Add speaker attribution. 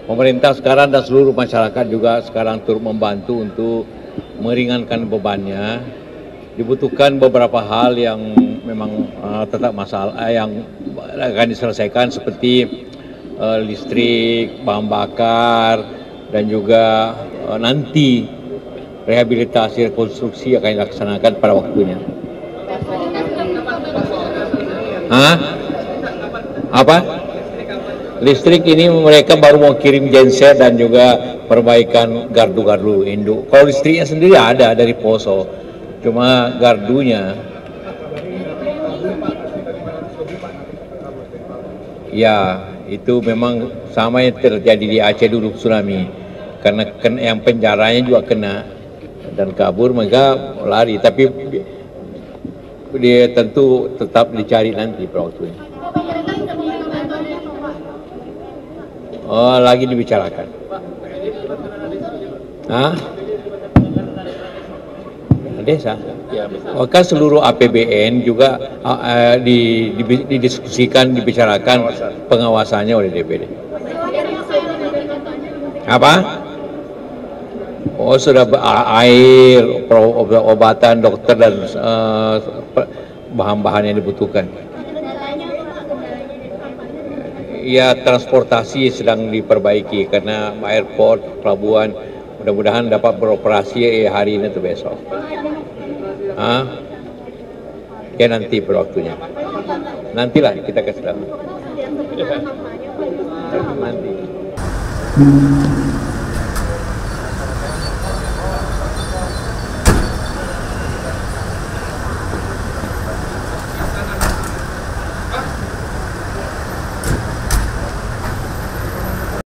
Speaker 1: Pemerintah sekarang dan seluruh masyarakat juga sekarang turut membantu untuk meringankan bebannya. Dibutuhkan beberapa hal yang memang tetap masalah yang akan diselesaikan seperti listrik, bahan bakar, dan juga nanti rehabilitasi rekonstruksi akan dilaksanakan pada waktunya. Apa? Listrik ini mereka baru mau kirim genset dan juga perbaikan gardu-gardu induk. Kalau listriknya sendiri ada dari Poso, cuma gardunya ya itu memang sama yang terjadi di Aceh dulu tsunami, karena yang penjaranya juga kena dan kabur, mereka lari, tapi dia tentu tetap dicari nanti pada waktunya. Oh, lagi dibicarakan. Desa. Oh, kan seluruh APBN juga didiskusikan, dibicarakan pengawasannya oleh DPD. Apa? Oh, sudah air, obatan, dokter, dan bahan-bahan yang dibutuhkan. Ya, transportasi sedang diperbaiki karena airport, pelabuhan mudah-mudahan dapat beroperasi hari ini atau besok. Ya nanti pada waktunya. Nantilah kita kasih tahu. Nanti.